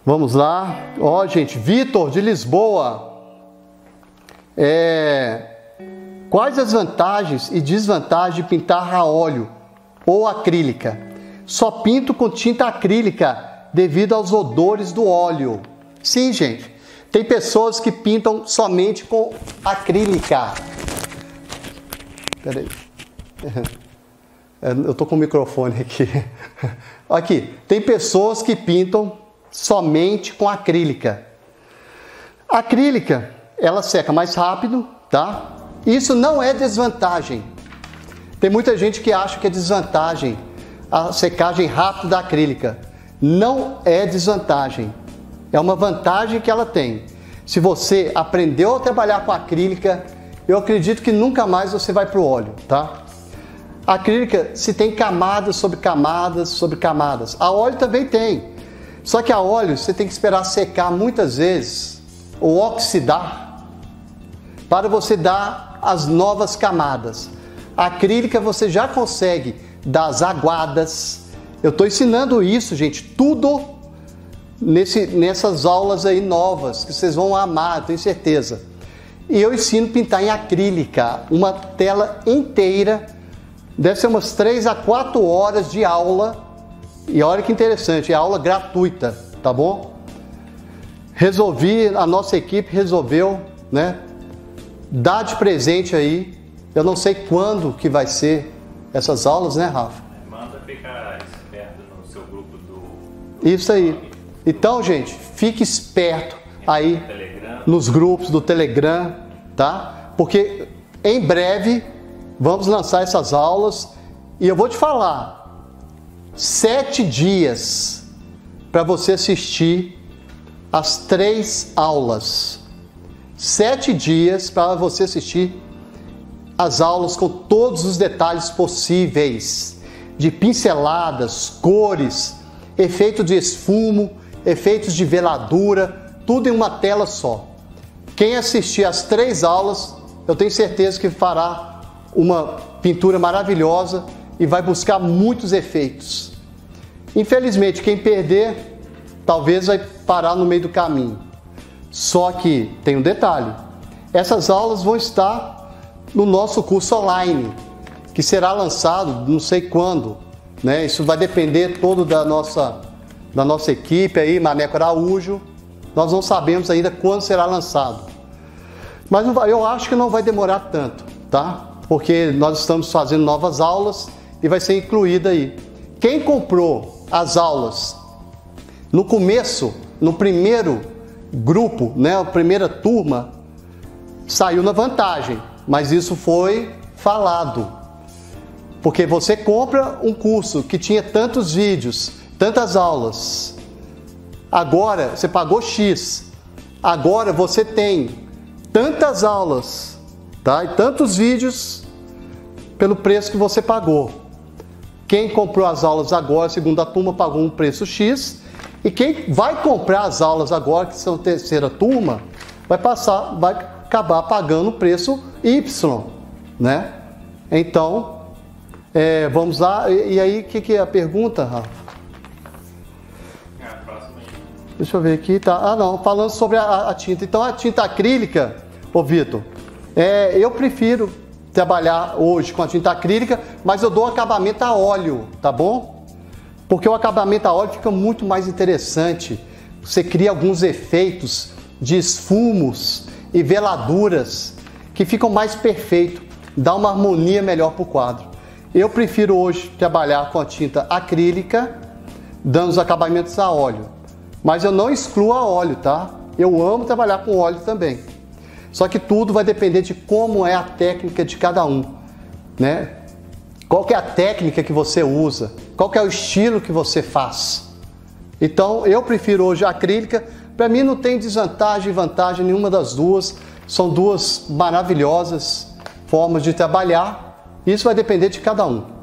Vamos lá. Ó, gente, Vitor de Lisboa. Quais as vantagens e desvantagens de pintar a óleo ou acrílica? Só pinto com tinta acrílica devido aos odores do óleo. Sim, gente. Tem pessoas que pintam somente com acrílica. Peraí. Eu tô com o microfone aqui. Aqui. Tem pessoas que pintam somente com acrílica. A acrílica, ela seca mais rápido, tá? Isso não é desvantagem. Tem muita gente que acha que é desvantagem a secagem rápida da acrílica. Não é desvantagem. É uma vantagem que ela tem. Se você aprendeu a trabalhar com acrílica, eu acredito que nunca mais você vai para o óleo, tá? A acrílica, se tem camadas sobre camadas sobre camadas. A óleo também tem. Só que a óleo você tem que esperar secar muitas vezes, ou oxidar, para você dar as novas camadas. A acrílica você já consegue dar as aguadas. Eu estou ensinando isso, gente, tudo nessas aulas aí novas, que vocês vão amar, eu tenho certeza. E eu ensino a pintar em acrílica, uma tela inteira, deve ser umas 3 a 4 horas de aula. E olha que interessante, é aula gratuita, tá bom? A nossa equipe resolveu, né, dar de presente aí. Eu não sei quando que vai ser essas aulas, né, Rafa? Manda ficar esperto no seu grupo do... Isso aí. Então, gente, fique esperto aí nos grupos do Telegram, tá? Porque em breve vamos lançar essas aulas e eu vou te falar, 7 dias para você assistir as 3 aulas. 7 dias para você assistir as aulas com todos os detalhes possíveis, de pinceladas, cores, efeito de esfumo, efeitos de veladura, tudo em uma tela só. Quem assistir as 3 aulas, eu tenho certeza que fará uma pintura maravilhosa e vai buscar muitos efeitos. Infelizmente, quem perder, talvez vai parar no meio do caminho. Só que tem um detalhe, essas aulas vão estar no nosso curso online, que será lançado não sei quando, né? Isso vai depender todo da nossa equipe aí, Maneco Araújo. Nós não sabemos ainda quando será lançado. Mas eu acho que não vai demorar tanto, tá? Porque nós estamos fazendo novas aulas e vai ser incluída aí. Quem comprou as aulas no começo, no primeiro grupo, né, a primeira turma, saiu na vantagem, mas isso foi falado. Porque você compra um curso que tinha tantos vídeos, tantas aulas, agora você pagou X, agora você tem tantas aulas, tá? E tantos vídeos pelo preço que você pagou. Quem comprou as aulas agora, segunda turma, pagou um preço X, e quem vai comprar as aulas agora, que são terceira turma, vai acabar pagando o preço Y, né? Então, vamos lá. E aí, o que é a pergunta, Rafa? Deixa eu ver aqui, tá? Ah, não, falando sobre a tinta. Então, a tinta acrílica, ô Vitor, eu prefiro trabalhar hoje com a tinta acrílica, mas eu dou acabamento a óleo, tá bom? Porque o acabamento a óleo fica muito mais interessante. Você cria alguns efeitos de esfumos e veladuras que ficam mais perfeitos, dá uma harmonia melhor para o quadro. Eu prefiro hoje trabalhar com a tinta acrílica, dando os acabamentos a óleo. Mas eu não excluo a óleo, tá? Eu amo trabalhar com óleo também. Só que tudo vai depender de como é a técnica de cada um, né? Qual que é a técnica que você usa? Qual que é o estilo que você faz? Então, eu prefiro hoje a acrílica. Para mim não tem desvantagem e vantagem nenhuma das duas. São duas maravilhosas formas de trabalhar. Isso vai depender de cada um.